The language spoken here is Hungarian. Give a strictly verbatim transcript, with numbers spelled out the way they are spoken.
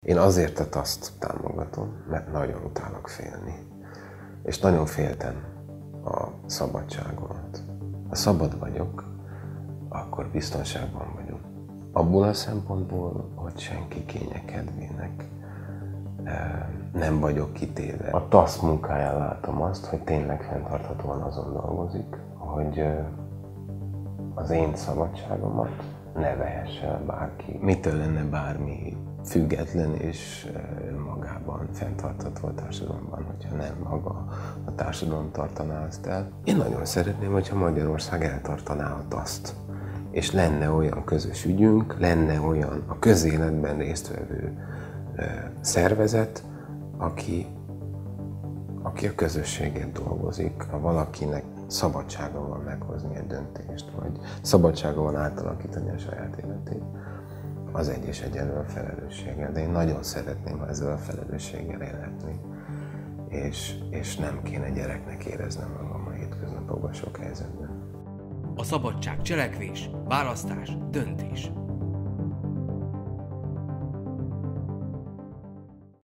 Én azért a taszt támogatom, mert nagyon utálok félni. És nagyon féltem a szabadságomat. Ha szabad vagyok, akkor biztonságban vagyok. Abból a szempontból, hogy senki kénye kedvének nem vagyok kitéve. A taszt munkáján látom azt, hogy tényleg fenntarthatóan azon dolgozik, hogy az én szabadságomat ne vehesse el bárki. Mitől lenne bármi független és magában fenntartható a társadalomban, hogyha nem maga a társadalom tartaná azt el. Én nagyon szeretném, hogyha Magyarország eltartaná a taszt, és lenne olyan közös ügyünk, lenne olyan a közéletben résztvevő szervezet, aki, aki a közösséget dolgozik, ha valakinek szabadsága van meghozni egy döntést, vagy szabadsága van átalakítani a saját életét, az egy és egyenlő a felelősséggel. De én nagyon szeretném, ha ezzel a felelősséggel élhetni, és, és nem kéne gyereknek éreznem magam a hétköznapokban sok helyzetben. A szabadság cselekvés, választás, döntés.